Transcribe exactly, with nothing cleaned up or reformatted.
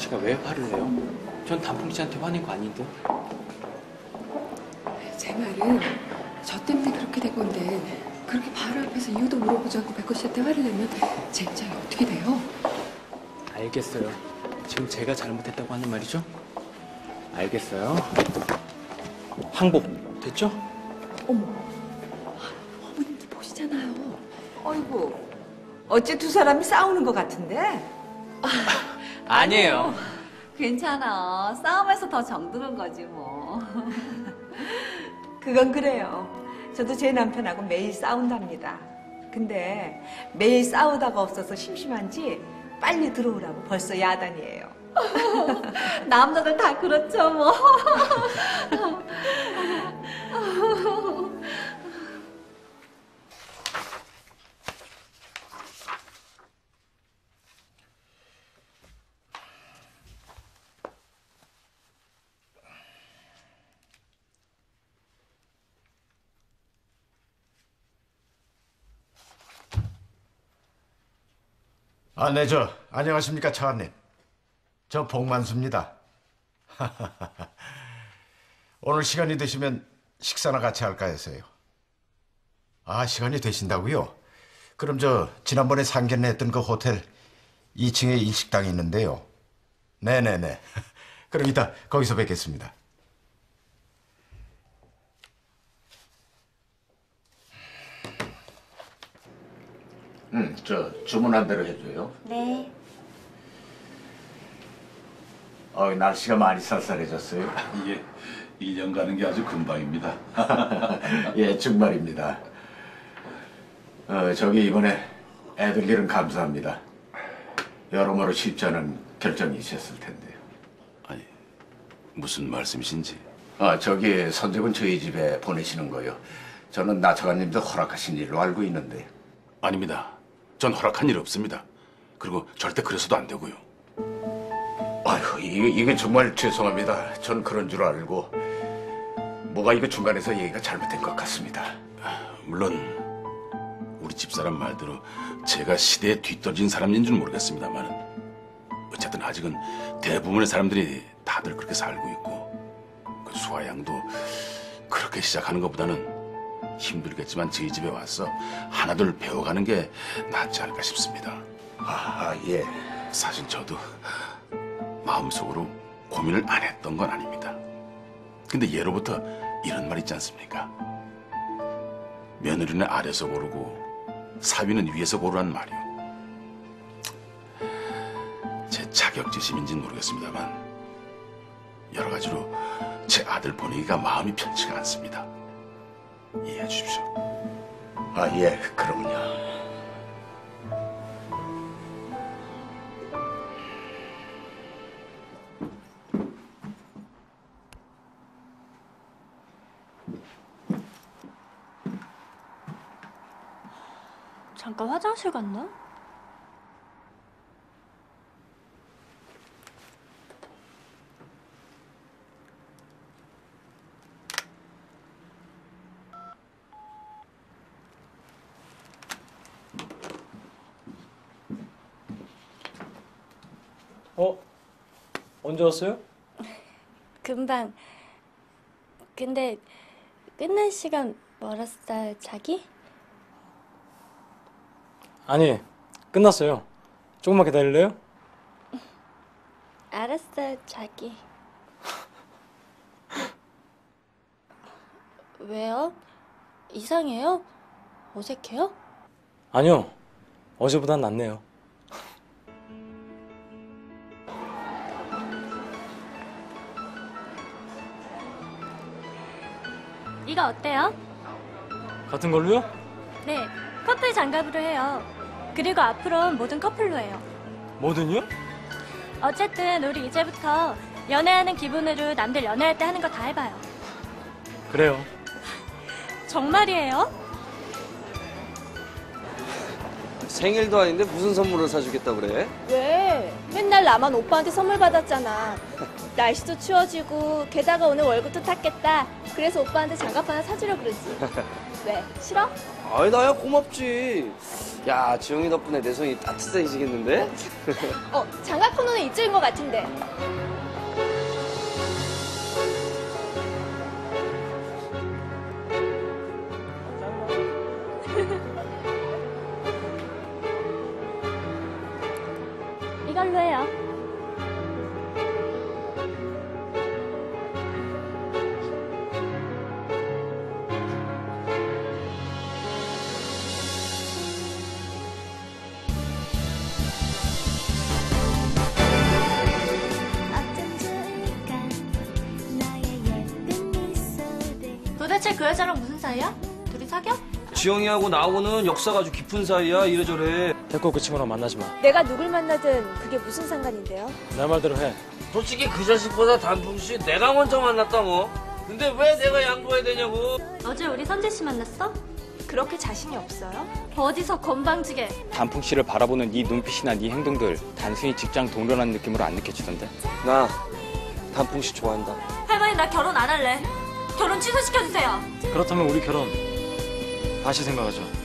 씨가 왜 화를 내요? 전 단풍 씨한테 화낸 거 아닌데. 제 말은 저 때문에 그렇게 된 건데 그렇게 바로 앞에서 이유도 물어보지 않고 백호 씨한테 화를 내면 제 입장이 어떻게 돼요? 알겠어요. 지금 제가 잘못했다고 하는 말이죠? 알겠어요. 항복 됐죠? 어머, 어머님도 보시잖아요. 어이구, 어째 두 사람이 싸우는 것 같은데? 아, 아니에요. 괜찮아. 싸움에서 더 정드는 거지 뭐. 그건 그래요. 저도 제 남편하고 매일 싸운답니다. 근데 매일 싸우다가 없어서 심심한지 빨리 들어오라고 벌써 야단이에요. 남자들 다 그렇죠 뭐. 아, 네, 저 안녕하십니까, 차관님. 저 복만수입니다. 오늘 시간이 되시면 식사나 같이 할까 해서요. 아, 시간이 되신다고요? 그럼 저 지난번에 상견례 했던 그 호텔 이 층에 일식당이 있는데요. 네네네. 그럼 이따 거기서 뵙겠습니다. 응, 저 주문한 대로 해줘요. 네. 어, 날씨가 많이 쌀쌀해졌어요. 예, 일 년 가는 게 아주 금방입니다. 예, 정말입니다. 어, 저기 이번에 애들 일은 감사합니다. 여러모로 쉽지 않은 결정이셨을 텐데요. 아니, 무슨 말씀이신지. 아, 저기 선재군 저희 집에 보내시는 거요. 저는 나 차관님도 허락하신 일로 알고 있는데요. 아닙니다. 전 허락한 일 없습니다. 그리고 절대 그래서도 안 되고요. 아휴, 이게, 이게 정말 죄송합니다. 전 그런 줄 알고 뭐가 이거 중간에서 얘기가 잘못된 것 같습니다. 물론 우리 집사람 말대로 제가 시대에 뒤떨어진 사람인 줄 모르겠습니다만 어쨌든 아직은 대부분의 사람들이 다들 그렇게 살고 있고 그 수아양도 그렇게 시작하는 것보다는 힘들겠지만 저희 집에 와서 하나둘 배워가는 게 낫지 않을까 싶습니다. 아, 예. 사실 저도 마음속으로 고민을 안 했던 건 아닙니다. 근데 예로부터 이런 말 있지 않습니까? 며느리는 아래서 고르고 사위는 위에서 고르란 말이요. 제 자격지심인지는 모르겠습니다만 여러 가지로 제 아들 보내기가 마음이 편치가 않습니다. 이해해 주십시오. 아, 예, 그럼요. 잠깐 화장실 갔나? 어? 언제 왔어요? 금방. 근데 끝날 시간 멀었어요, 자기? 아니, 끝났어요. 조금만 기다릴래요? 알았어요, 자기. 왜요? 이상해요? 어색해요? 아니요. 어제보단 낫네요. 이거 어때요? 같은 걸로요? 네, 커플 장갑으로 해요. 그리고 앞으로는 모든 커플로 해요. 뭐든요? 어쨌든 우리 이제부터 연애하는 기분으로 남들 연애할 때 하는 거 다 해봐요. 그래요. 정말이에요? 생일도 아닌데 무슨 선물을 사주겠다 그래? 왜? 맨날 나만 오빠한테 선물 받았잖아. 날씨도 추워지고 게다가 오늘 월급도 탔겠다. 그래서 오빠한테 장갑 하나 사주려 그러지. 왜? 싫어? 아이, 나야 고맙지. 야, 지영이 덕분에 내 손이 따뜻해지겠는데? 어, 장갑 코너는 이쪽인 것 같은데. 이걸로 해요. 도대체 그 여자랑 무슨 사이야? 둘이 사겨? 지영이하고 나하고는 역사가 아주 깊은 사이야, 이래저래. 됐고 그 친구랑 만나지 마. 내가 누굴 만나든 그게 무슨 상관인데요? 내 말대로 해. 솔직히 그 자식보다 단풍씨 내가 먼저 만났다 뭐. 근데 왜 내가 양보해야 되냐고. 어제 우리 선재 씨 만났어? 그렇게 자신이 없어요? 어디서 건방지게. 단풍 씨를 바라보는 네 눈빛이나 네 행동들 단순히 직장 동료라는 느낌으로 안 느껴지던데? 나 단풍씨 좋아한다. 할머니 나 결혼 안 할래. 결혼 취소시켜주세요. 그렇다면 우리 결혼 다시 생각하자.